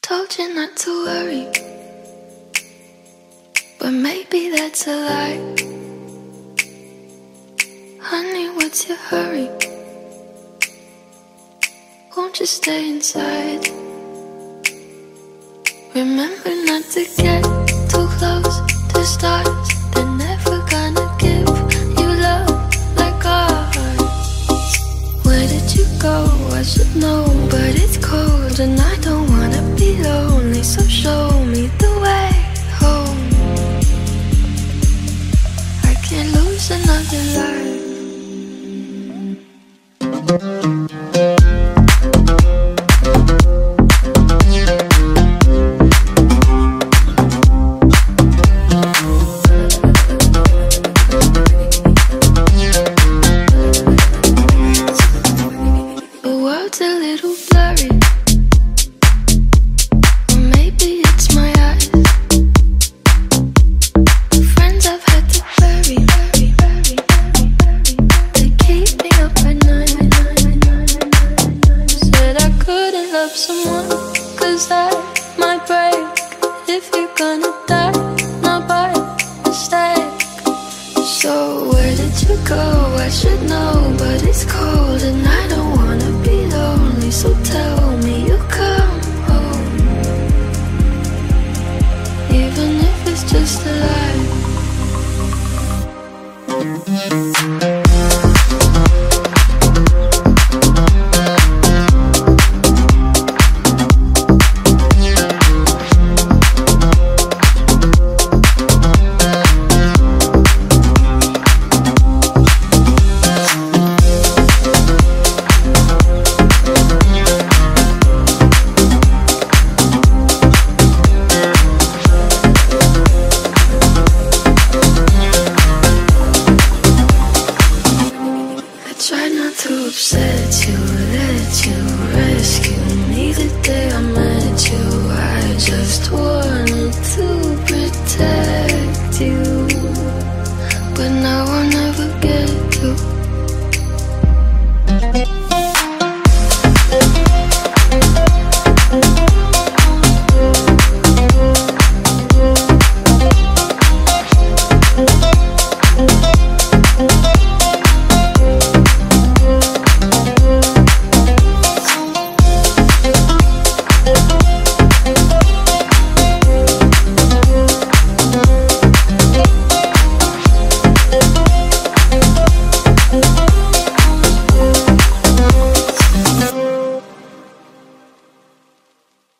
Told you not to worry, but maybe that's a lie. Honey, what's your hurry? Won't you stay inside? Remember not to get too close to stars. They're never gonna give you love like ours. Where did you go? I should know, but it's cold and I don't wanna be lonely. So show me the way home. I can't lose another life. Tell